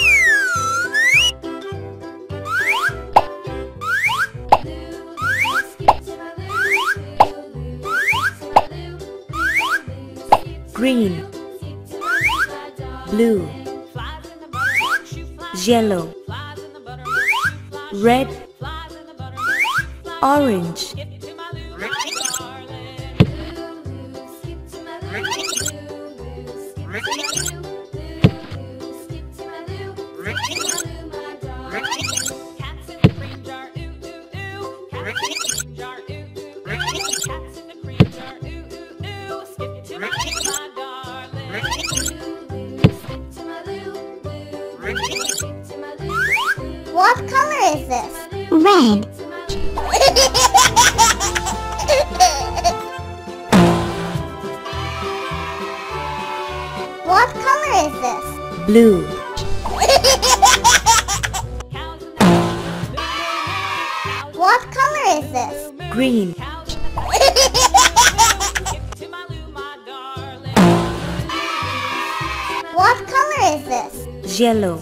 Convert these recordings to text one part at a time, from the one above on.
Green, blue, yellow, red, orange. What color is this? Red. What color is this? Blue, What color is this? green, What color is this? yellow,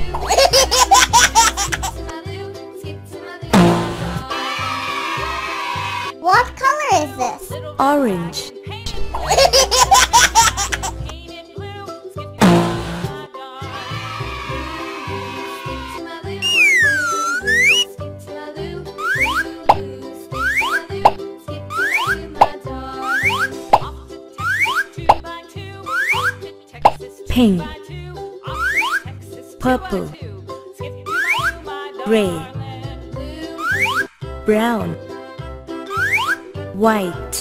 What color is this? orange, pink, purple, gray, brown, white.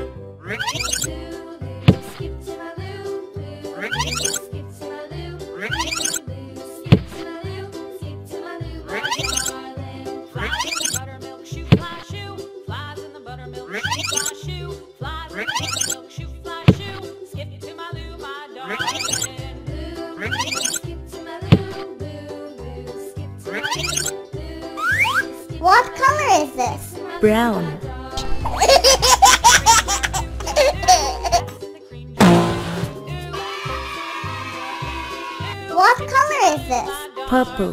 What color is this? Brown, What color is this? purple,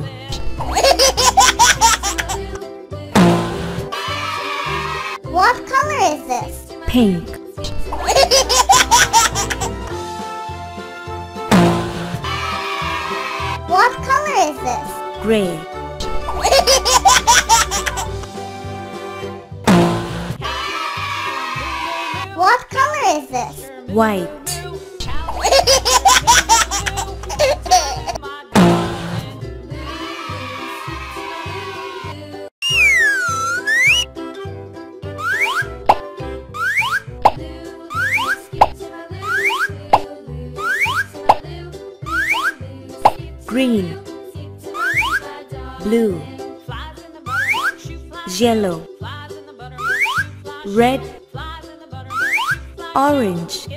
What color is this? pink, What color is this? gray, What color is this? white. Green, blue, yellow, red, orange.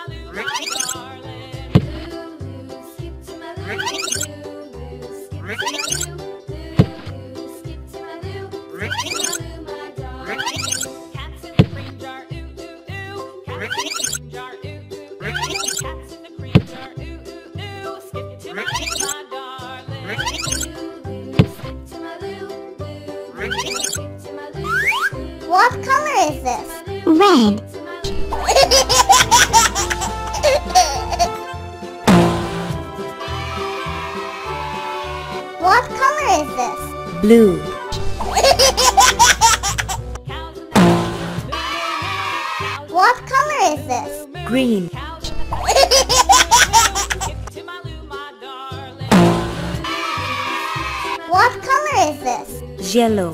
What color is this? Red. What color is this? Blue, What color is this? green, What color is this? yellow,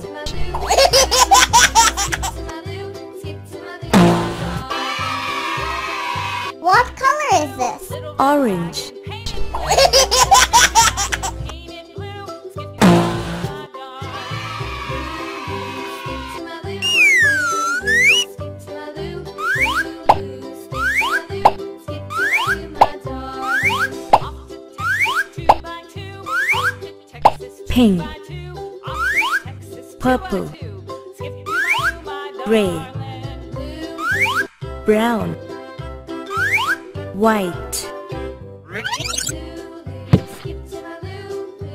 What color is this? orange, pink, purple, gray, brown, white.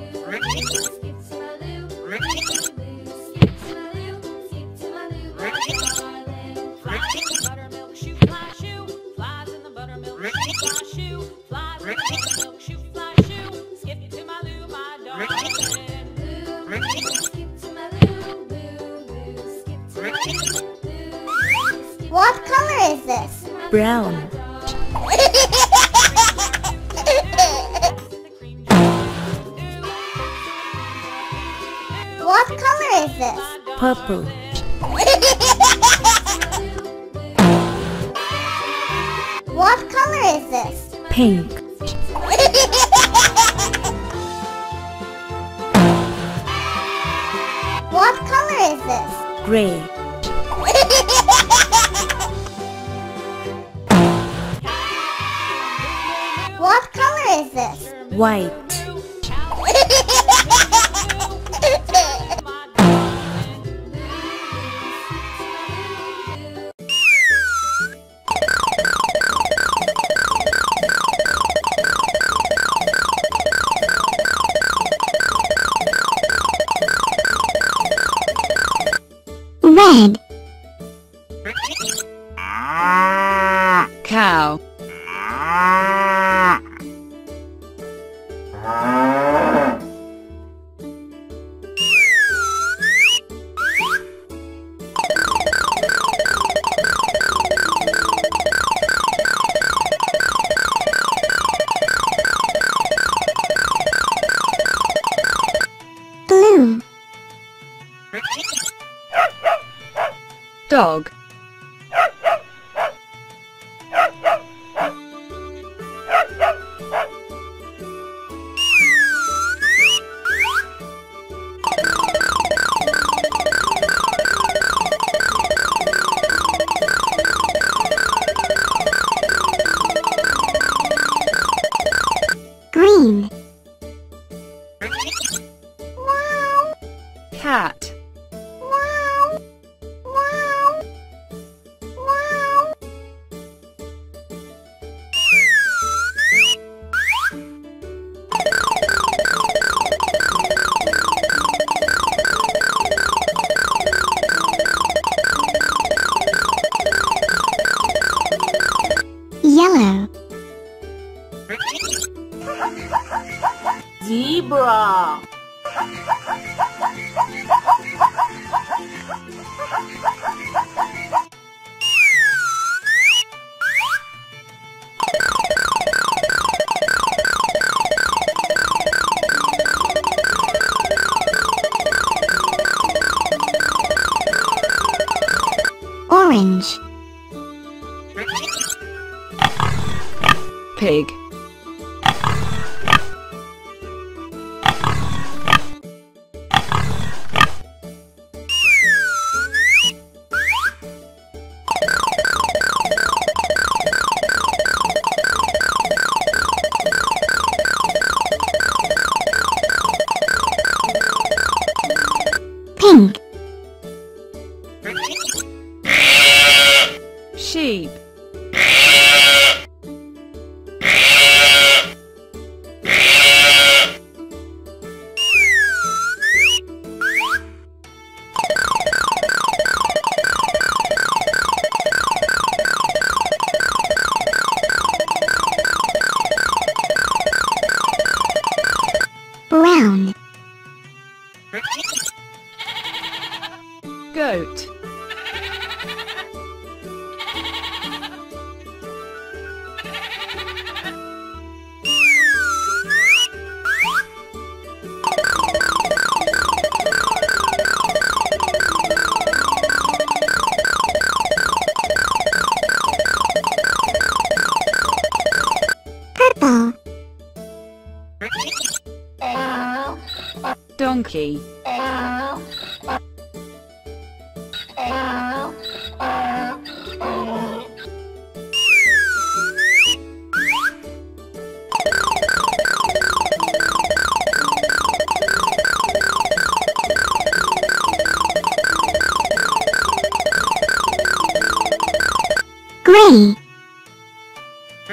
What color is this? Brown. What color is this? Purple. What color is this? Pink. What color is this? Gray. What color is this? White. Red. Cow. Blue. Dog. Green. Cat. Yellow. Zebra. Orange. Pig. Pink. Sheep. Brown. Goat. Purple. Donkey. Gray.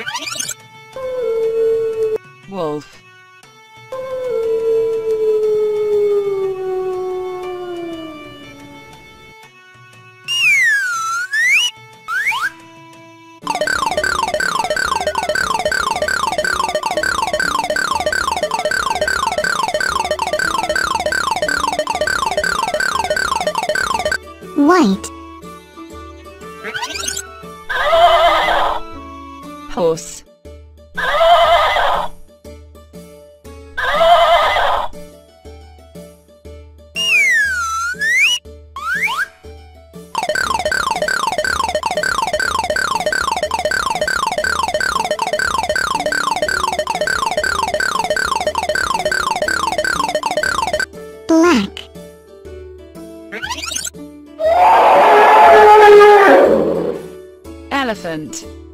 Wolf. White. Horse. Black. Elephant.